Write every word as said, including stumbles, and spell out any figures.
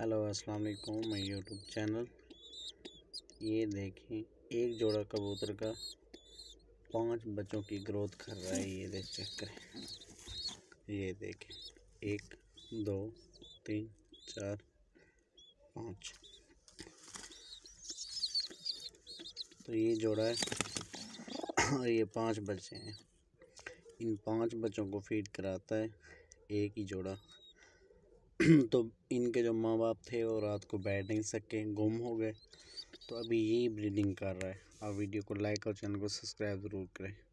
Hello अस्सलाम वालेकुम, मैं यूट्यूब चैनल। ये देखें, एक जोड़ा कबूतर का पांच बच्चों की ग्रोथ कर रहा है। ये देख चेक करें, ये देखें, एक दो तीन चार पाँच। तो ये जोड़ा है और ये पांच बच्चे हैं। इन पांच बच्चों को फीड कराता है एक ही जोड़ा। तो इनके जो माँ बाप थे वो रात को बैठ नहीं सके, गुम हो गए। तो अभी यही ब्रीडिंग कर रहा है। आप वीडियो को लाइक और चैनल को सब्सक्राइब ज़रूर करें।